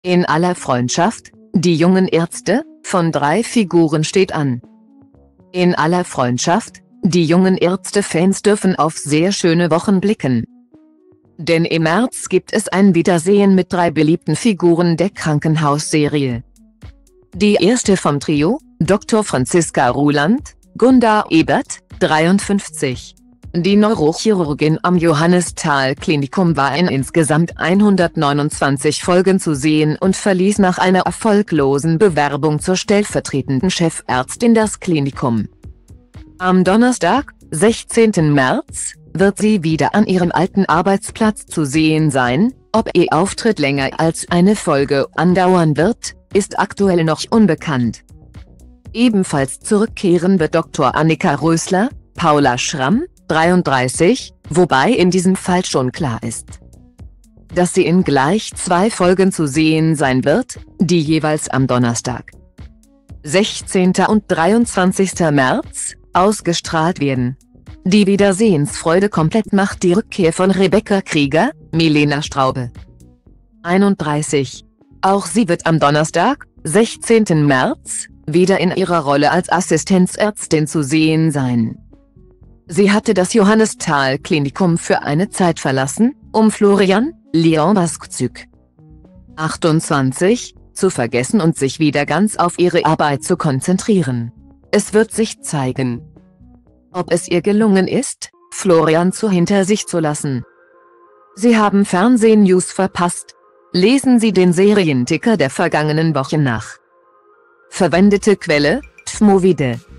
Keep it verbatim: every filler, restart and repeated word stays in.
In aller Freundschaft, die jungen Ärzte, von drei Figuren steht an. In aller Freundschaft, die jungen Ärzte-Fans dürfen auf sehr schöne Wochen blicken. Denn im März gibt es ein Wiedersehen mit drei beliebten Figuren der Krankenhausserie. Die erste vom Trio, Doktor Franziska Ruland, Gunda Ebert, dreiundfünfzig. Die Neurochirurgin am Johannisthal-Klinikum war in insgesamt hundertneunundzwanzig Folgen zu sehen und verließ nach einer erfolglosen Bewerbung zur stellvertretenden Chefärztin das Klinikum. Am Donnerstag, sechzehnten März, wird sie wieder an ihrem alten Arbeitsplatz zu sehen sein. Ob ihr Auftritt länger als eine Folge andauern wird, ist aktuell noch unbekannt. Ebenfalls zurückkehren wird Doktor Annika Rösler, Paula Schramm, dreiunddreißig, wobei in diesem Fall schon klar ist, dass sie in gleich zwei Folgen zu sehen sein wird, die jeweils am Donnerstag, sechzehnten und dreiundzwanzigsten März, ausgestrahlt werden. Die Wiedersehensfreude komplett macht die Rückkehr von Rebecca Krieger, Milena Straube, einunddreißig. Auch sie wird am Donnerstag, sechzehnten März, wieder in ihrer Rolle als Assistenzärztin zu sehen sein. Sie hatte das Johannisthal-Klinikum für eine Zeit verlassen, um Florian, Leon Baskzüg, achtundzwanzig, zu vergessen und sich wieder ganz auf ihre Arbeit zu konzentrieren. Es wird sich zeigen, ob es ihr gelungen ist, Florian zu hinter sich zu lassen. Sie haben Fernsehnews verpasst? Lesen Sie den Serienticker der vergangenen Woche nach. Verwendete Quelle: Tfmovide.